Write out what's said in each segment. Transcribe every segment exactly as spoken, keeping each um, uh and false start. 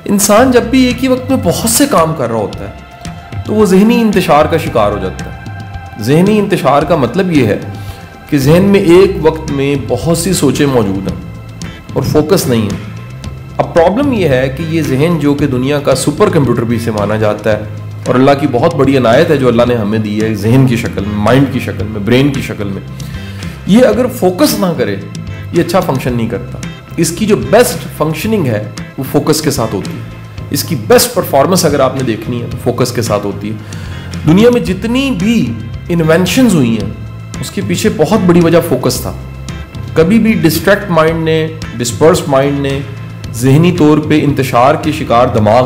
انسان جب بھی ایک ہی وقت میں بہت سے کام کر رہا ہوتا ہے تو وہ ذہنی انتشار کا شکار ہو جاتا ہے۔ ذہنی انتشار کا مطلب یہ ہے کہ ذہن میں ایک وقت میں بہت سی سوچیں موجود ہیں اور فوکس نہیں ہے۔ اب پرابلم یہ ہے کہ یہ ذہن جو کہ دنیا کا سپر کمپیوٹر بھی سے مانا جاتا ہے اور اللہ کی بہت بڑی عنایت ہے جو اللہ نے ہمیں دی ہے ذہن کی شکل میں، مائنڈ کی شکل میں، برین کی شکل میں، یہ اگر فوکس نہ کرے یہ اچھا فنکشن نہیں کرتا۔ اس کی جو بیسٹ فنکشننگ ہے وہ فوکس کے ساتھ ہوتی ہے۔ اس کی بیسٹ پرفارمنس اگر آپ نے دیکھنی ہے تو فوکس کے ساتھ ہوتی ہے۔ دنیا میں جتنی بھی انوینشنز ہوئی ہیں اس کے پیچھے بہت بڑی وجہ فوکس تھا۔ کبھی بھی ڈسٹریکٹ مائنڈ نے، ڈسپرس مائنڈ نے، ذہنی طور پہ انتشار کے شکار دماغ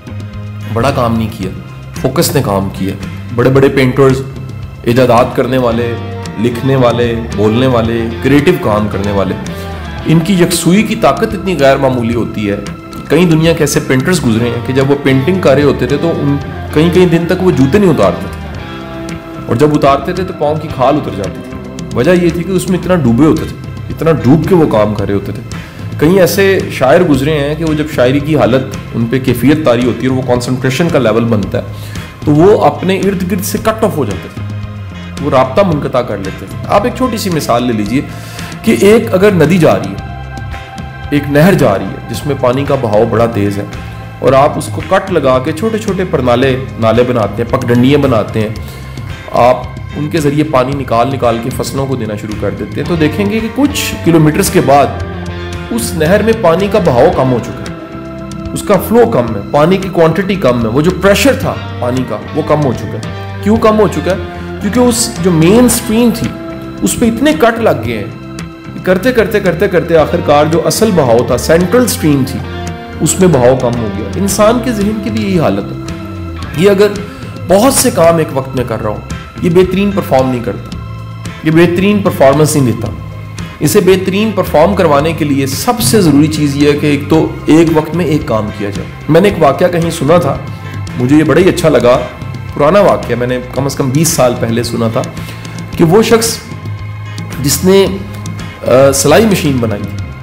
بڑا کام نہیں کیا، فوکس نے کام کیا۔ بڑے بڑے پینٹرز، ایجادات کرنے والے، لکھنے والے، بولنے والے، کریٹو کام کرنے والے، ان کی یکسوئی کی طاقت اتنی غیر معمولی ہوتی ہے۔ کئی دنیا کے ایسے پینٹرز گزرے ہیں کہ جب وہ پینٹنگ کر رہے ہوتے تھے تو ان کئی کئی دن تک وہ جوتے نہیں اتارتے تھے، اور جب اتارتے تھے تو پاؤں کی کھال اتر جاتی تھی۔ وجہ یہ تھی کہ اس میں اتنا ڈوبے ہوتے تھے، اتنا ڈوب کے وہ کام کر رہے ہوتے تھے۔ کئی ایسے شاعر گزرے ہیں کہ وہ جب شاعری کی حالت ان پہ کیفیت طاری ہوتی ہے اور وہ کانسنٹریشن کا لیول بنتا ہے تو وہ اپنے ارد گرد سے کٹ آف ہو جاتے تھے، وہ رابطہ منقطع کر لیتے تھے۔ آپ ایک چھوٹی سی مثال لے لیجئے کہ ایک اگر ندی جا رہی ہے، ایک نہر جا رہی ہے جس میں پانی کا بہاؤ بڑا تیز ہے، اور آپ اس کو کٹ لگا کے چھوٹے چھوٹے پرنالے نالے بناتے ہیں، پگڈنڈیاں بناتے ہیں، آپ ان کے ذریعے پانی نکال نکال کے فصلوں کو دینا شروع کر دیتے ہیں، تو دیکھیں گے کہ کچھ کلومیٹرز کے بعد اس نہر میں پانی کا بہاؤ کم ہو چکا ہے، اس کا فلو کم ہے، پانی کی کوانٹٹی کم ہے، وہ جو پریشر تھا پانی کا وہ کم ہو چکا ہے۔ کیوں کم ہو چکا ہے؟ کیونکہ اس جو مین سٹریم تھی اس پہ اتنے کٹ لگ گئے ہیں، کرتے کرتے کرتے کرتے آخر کار جو اصل بہاؤ تھا، سینٹرل سٹریم تھی، اس میں بہاؤ کم ہو گیا۔ انسان کے ذہن کی بھی یہی حالت ہے۔ یہ اگر بہت سے کام ایک وقت میں کر رہا ہوں، یہ بہترین پرفارم نہیں کرتا، یہ بہترین پرفارمنس نہیں دیتا۔ اسے بہترین پرفارم کروانے کے لیے سب سے ضروری چیز یہ ہے کہ ایک تو ایک وقت میں ایک کام کیا جائے۔ میں نے ایک واقعہ کہیں سنا تھا، مجھے یہ بڑا ہی اچھا لگا، پرانا واقعہ، میں نے کم از کم بیس سال پہلے سنا تھا کہ وہ شخص جس نے سلائی مشین بنائی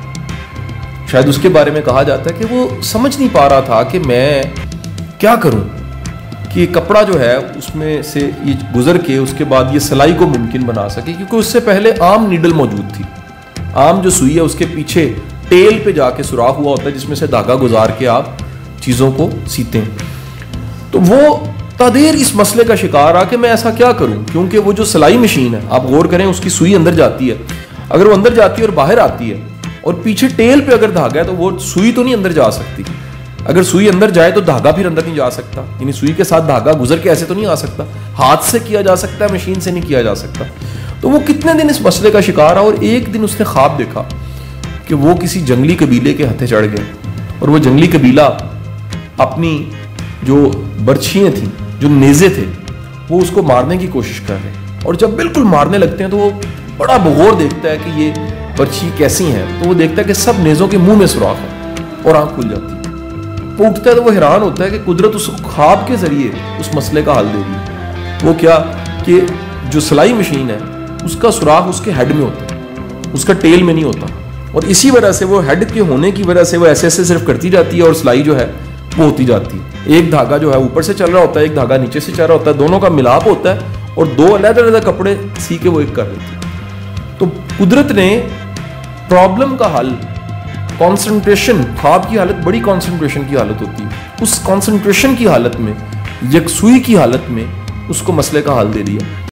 تھی، شاید اس کے بارے میں کہا جاتا ہے کہ وہ سمجھ نہیں پا رہا تھا کہ میں کیا کروں کہ کپڑا جو ہے اس میں سے یہ گزر کے اس کے بعد یہ سلائی کو ممکن بنا سکے، کیونکہ اس سے پہلے عام نیڈل موجود تھی۔ عام جو سوئی ہے اس کے پیچھے ٹیل پہ جا کے سوراخ ہوا ہوتا ہے جس میں سے دھاگا گزار کے آپ چیزوں کو سیتے ہیں۔ تو وہ تدیر اس مسئلے کا شکار آ کہ میں ایسا کیا کروں، کیونکہ وہ جو سلائی مشین ہے آپ غور کریں، اس کی سوئی اندر جاتی ہے، اگر وہ اندر جاتی ہے اور باہر آتی ہے اور پیچھے ٹیل پہ اگر دھاگا ہے تو وہ سوئی تو نہیں اندر جا سکتی۔ اگر سوئی اندر جائے تو دھاگا پھر اندر نہیں جا سکتا، یعنی سوئی کے ساتھ دھاگا گزر کے ایسے تو نہیں آ سکتا، ہاتھ سے کیا جا سکتا ہے، مشین سے نہیں کیا جا سکتا۔ تو وہ کتنے دن اس مسئلے کا شکار رہا، اور ایک دن اس نے خواب دیکھا کہ وہ کسی جنگلی قبیلے کے ہتھے چڑھ گئے، اور وہ جنگلی قبیلہ اپنی جو برچھیاں تھیں، جو نیزے تھے، وہ اس کو مارنے کی کوشش کر رہے ہیں، اور جب بالکل مارنے لگتے ہیں تو وہ بڑا بغور دیکھتا ہے کہ یہ برچھی کیسی ہیں، تو وہ دیکھتا ہے کہ سب نیزوں کے منہ میں سوراخ ہے اور آنکھ کھل جاتی ہے۔ وہ اٹھتا ہے تو وہ حیران ہوتا ہے کہ قدرت اس خواب کے ذریعے اس مسئلے کا حل دے رہی ہے۔ وہ کیا کہ جو سلائی مشین ہے اس کا سوراخ اس کے ہیڈ میں ہوتا ہے، اس کا ٹیل میں نہیں ہوتا، اور اسی وجہ سے وہ ہیڈ کے ہونے کی وجہ سے وہ ایسے ایسے صرف کرتی جاتی ہے اور سلائی جو ہے وہ ہوتی جاتی ہے۔ ایک دھاگا جو ہے اوپر سے چل رہا ہوتا ہے، ایک دھاگا نیچے سے چل رہا ہوتا ہے، دونوں کا ملاپ ہوتا ہے اور دو علیحدہ علیحدہ کپڑے سی کے وہ ایک کر لیتے ہیں۔ تو قدرت نے پرابلم کا حل کانسنٹریشن، خواب کی حالت بڑی کانسنٹریشن کی حالت ہوتی ہے، اس کانسنٹریشن کی حالت میں، یکسوئی کی حالت میں اس کو مسئلے کا حل دے دیا۔